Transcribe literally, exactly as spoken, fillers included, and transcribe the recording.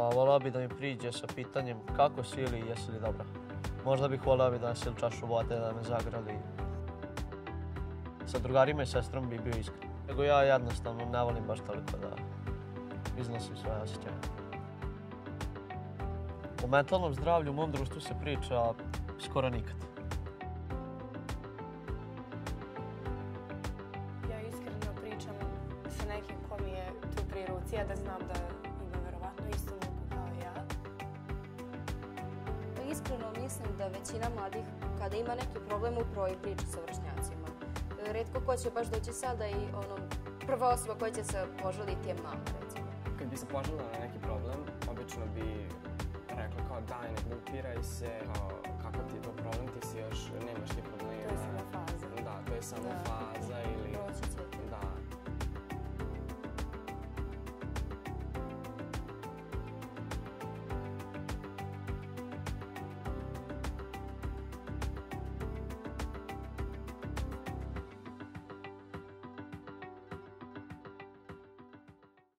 Pa volao bi da mi priđe sa pitanjem kako si ili jesi li dobra. Možda bih volao bi da nas ili čašu vode, da me zagrali. Sa drugarima i sestrom bi bio iskren. Nego ja jednostavno ne volim baš toliko da iznosim svoje osjećaje. O mentalnom zdravlju u mom društvu se priča skoro nikad. Ja iskreno pričam sa nekim ko mi je tu pri ruci, a da znam da ima verovatno istu muku kao i ja. Iskreno mislim da većina mladih, kada ima neki problem, upravo i priča sa vršnjacima. Retko ko će baš doći sada i ono, prva osoba koja će se požaliti je mama, recimo. Kad bi se požalila na neki problem, obično bi rekla kao daj, ne glutiraj se, kao kakav ti je to problem, ti si još, nemaš ti problema. To je samo faza. Da, to je samo faza ili... Proći će ti.